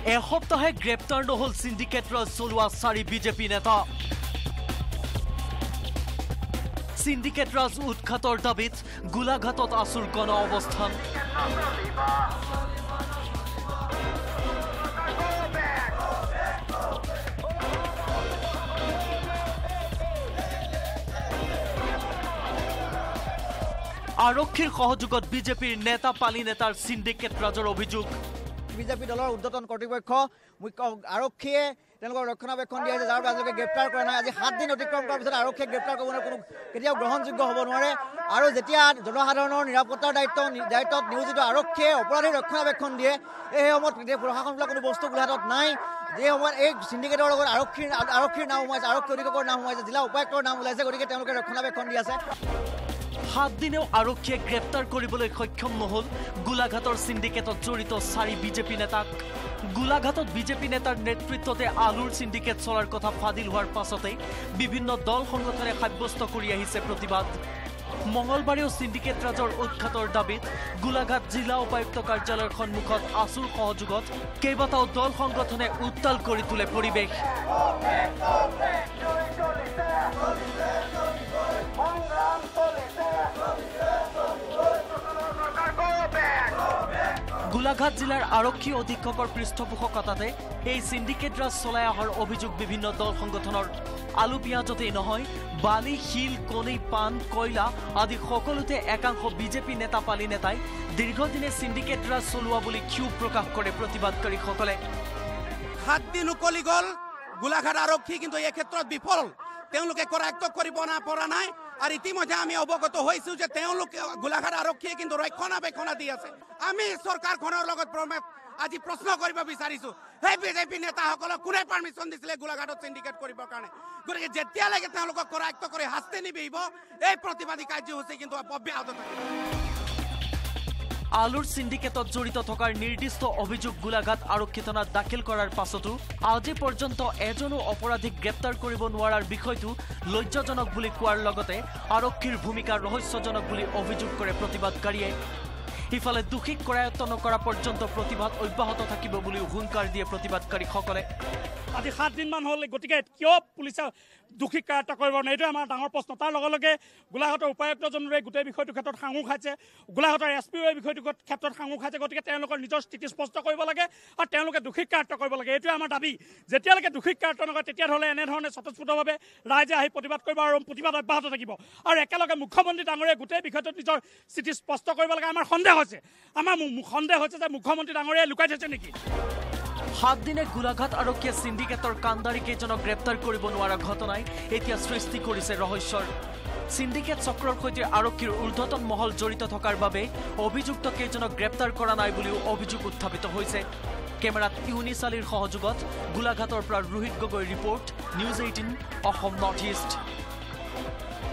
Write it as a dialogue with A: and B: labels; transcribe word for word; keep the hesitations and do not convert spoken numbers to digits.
A: এসপ্তাহে গ্ৰেপ্তাৰ নহল সিন্ডিকেট ৰাজ চলোৱা চাৰি বিজেপি নেতা সিন্ডিকেট ৰাজ উৎখাতৰ দাবিত গোলাঘাটত আসুৰ গণ অৱস্থান আৰক্ষীৰ সহযোগত বিজেপিৰ নেতা পালি নেতাৰ সিন্ডিকেট ৰাজৰ অভিযোগ
B: বিজেপি দলৰ উদ্যতন কৰ্তৃপক্ষ মুখ্য আৰক্ষীয়ে তেওঁলোকৰ ৰক্ষণাবেক্ষণ দিয়া হৈছে যাৰ বাবে গ্ৰেপ্তাৰ কৰা নাই আজি সাত দিন অতিক্ৰম কৰাৰ পিছত আৰক্ষীয়ে গ্ৰেপ্তাৰ কৰিবলৈ কোনো কেতিয়াও গ্ৰহণযোগ্য হ'ব নোৱাৰে আৰু যেতিয়া জনসাধাৰণৰ নিৰাপত্তাৰ দায়িত্ব দায়িত্বত নিয়োজিত আৰক্ষীয়ে অপৰাধীৰ ৰক্ষণাবেক্ষণ দিয়ে এই সময়ত প্ৰশাসন বোলা কোনো বস্তু গোলাঘাটত নাই যে সময়ত এই সিন্ডিকেটৰ লগত আৰক্ষীৰ আৰক্ষীৰ নাম সোমাইছে আৰক্ষী অধীক্ষকৰ নাম সোমাইছে জিলা উপায়ুক্তৰ নাম ওলাইছে গতিকে তেওঁলোকে ৰক্ষণাবেক্ষণ দি আছে
A: সাত দিনেও আৰক্ষীয়ে গ্ৰেপ্তাৰ কৰিবলৈ সক্ষম নহল গোলাঘাটৰ সিন্ডিকেটত জড়িত চাৰি বিজেপি নেতাক গোলাঘাটত বিজেপি নেতাৰ নেতৃত্বতে আলুৰ সিন্ডিকেট চলাৰ কথা ফাদিল হোৱাৰ পাছতে বিভিন্ন দল সংগঠনে সাব্যস্ত কৰি আহিছে প্ৰতিবাদ মঙলবাৰেও সিন্ডিকেট ৰাজৰ উৎখাতৰ দাবিত গোলাঘাট জিলা উপায়ুক্ত কাৰ্যালয়ৰ সন্মুখত আসুৰ সহযোগত কেইবাটাও দল সংগঠনে উত্তাল কৰি তোলে পৰিৱেশ গোলাঘাট জিলাৰ আৰক্ষী অধীক্ষকৰ পৃষ্ঠপোষকতাতে এই সিন্ডিকেট ৰাজ চলাই অহাৰ অভিযোগ বিভিন্ন দল সংগঠনৰ আলু পিঁয়াজতেই নহয় বালি শিল কণী পাণ কয়লা আদি সকলোতে একাংশ বিজেপি নেতা পালি নেতাই দীৰ্ঘদিনে সিন্ডিকেট ৰাজ চলোৱা বুলি ক্ষোভ প্ৰকাশ কৰে প্ৰতিবাদকাৰীসকলে
C: সাত দিন উকলি গ'ল গোলাঘাট আৰক্ষী কিন্তু এই ক্ষেত্ৰত বিফল তেওঁলোকে কৰায়ত্ব কৰিব না পৰা নাই আৰু ইতিমধ্যে আমি অৱগত হৈছো যে তেওঁলোকে গোলাঘাট আৰক্ষীয়ে কিন্তু ৰক্ষণাবেক্ষণ দি আছে আমি চৰকাৰখনৰ লগত আজি প্ৰশ্ন কৰিব বিচাৰিছো সেই বিজেপি নেতাসকলক কোনে পাৰ্মিশ্যন দিছিলে গোলাঘাটত সিন্ডিকেট কৰিবৰ কাৰণে গতিকে যেতিয়ালৈকে তেওঁলোকক কৰায়ত্ব কৰি শাস্তি নিবিহিব এই প্ৰতিবাদী কাৰ্যসূচী কিন্তু অব্যাহত থাকিব
A: আলুৰ সিন্ডিকেটত জড়িত থকাৰ নিৰ্দিষ্ট অভিযোগ গোলাঘাট আৰক্ষী থানাত দাখিল কৰাৰ পাছতো আজি পৰ্যন্ত এজনো অপৰাধীক গ্ৰেপ্তাৰ কৰিব নোৱাৰাৰ বিষয়টো লজ্জাজনক বুলি কোৱাৰ লগতে আৰক্ষীৰ ভূমিকা ৰহস্যজনক বুলি অভিযোগ কৰে প্ৰতিবাদকাৰীয়ে ইফালে দোষীক কৰায়ত্ব নকৰা পৰ্যন্ত প্ৰতিবাদ অব্যাহত থাকিব বুলি হুংকাৰ দিয়ে প্ৰতিবাদকাৰীসকলে
D: আজি সাত দিনমান হ'ল গতিকে কিয় পুলিচে দোষীক কৰায়ত্ব কৰিব নোৱাৰে এইটো আমাৰ ডাঙৰ প্ৰশ্ন তাৰ লগে লগে গোলাঘাটৰ উপায়ুক্তজনে গোটেই বিষয়টোৰ ক্ষেত্ৰত সাঙুৰ খাইছে গোলাঘাটৰ এছ পিও এই বিষয়টোৰ ক্ষেত্ৰত সাঙুৰ খাইছে গতিকে তেওঁলোকৰ নিজৰ স্থিতি স্পষ্ট কৰিব লাগে আৰু তেওঁলোকে দোষীক কৰায়ত্ব কৰিব লাগে এইটোৱে আমাৰ দাবী যেতিয়ালৈকে দোষীক কৰায়ত্ব নকৰে তেতিয়াহ'লে এনেধৰণে স্বতঃস্ফূৰ্তভাৱে ৰাইজে আহি প্ৰতিবাদ কৰিব আৰু প্ৰতিবাদ অব্যাহত থাকিব আৰু একেলগে মুখ্যমন্ত্ৰী ডাঙৰীয়াই গোটেই বিষয়টোত নিজৰ স্থিতি স্পষ্ট কৰিব লাগে আমাৰ সন্দেহ হৈছে আমাৰ সন্দেহ হৈছে যে মুখ্যমন্ত্ৰী ডাঙৰীয়াই লুকাই থৈছে নেকি
A: সাত দিনে গোলাঘাট আৰক্ষীয়ে সিন্ডিকেটৰ কাণ্ডাৰী কেইজনক গ্ৰেপ্তাৰ কৰিব নোৱাৰা ঘটনাই এতিয়া সৃষ্টি কৰিছে ৰহস্যৰ সিন্ডিকেট চক্ৰৰ সৈতে আৰক্ষীৰ ঊৰ্ধ্বতন মহল জড়িত থকাৰ বাবে অভিযুক্ত কেইজনক গ্ৰেপ্তাৰ কৰা নাই বুলিও অভিযোগ উত্থাপিত হৈছে কেমেৰাত ইউনিছ আলীৰ সহযোগত গোলাঘাটৰ পৰা Rohit Gogoi report news eighteen Assam north east